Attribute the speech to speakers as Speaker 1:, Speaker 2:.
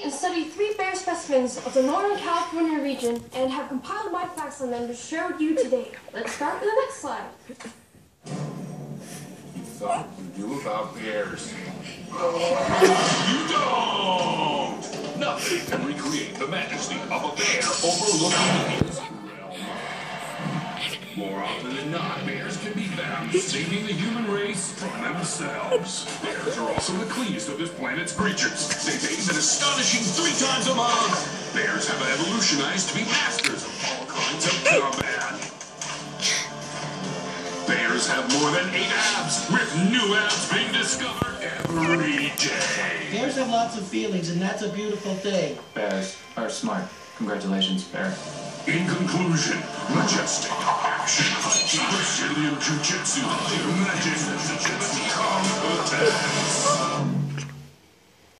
Speaker 1: investigate and study 3 bear specimens of the Northern California region and have compiled my facts on them to share with you today. Let's start with the next slide.
Speaker 2: You thought you knew about bears.
Speaker 3: You don't! Nothing can recreate the majesty of a bear overlooking his realm. More often than not, bears can be found saving the human race from themselves. Bears are also the cleanest of this planet's creatures. They bathe an astonishing 3 times a month. Bears have evolutionized to be masters of all kinds of combat. Bears have more than 8 abs, with new abs being discovered every day.
Speaker 4: Bears have lots of feelings, and that's a beautiful thing.
Speaker 5: Bears are smart. Congratulations, Bear.
Speaker 3: In conclusion, majestic action, Brazilian jiu-jitsu, magic competence.